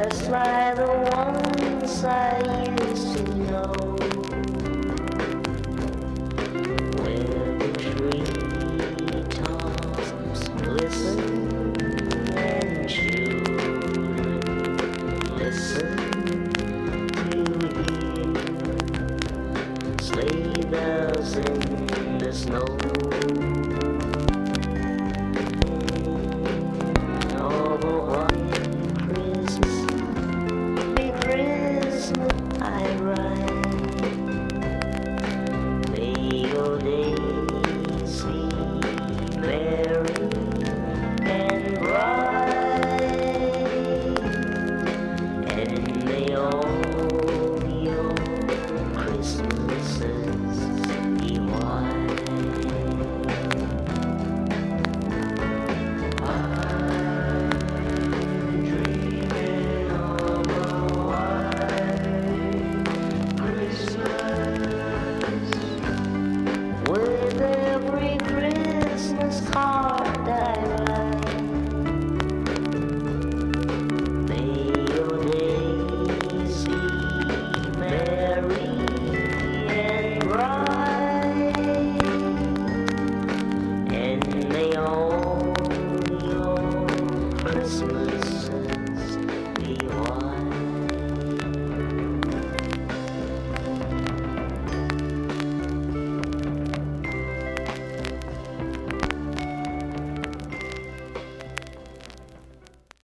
just like the ones I used to know, where the treetops glisten and children listen to hear sleigh bells in the snow. Card I write, may your days be merry and bright, and may all your Christmas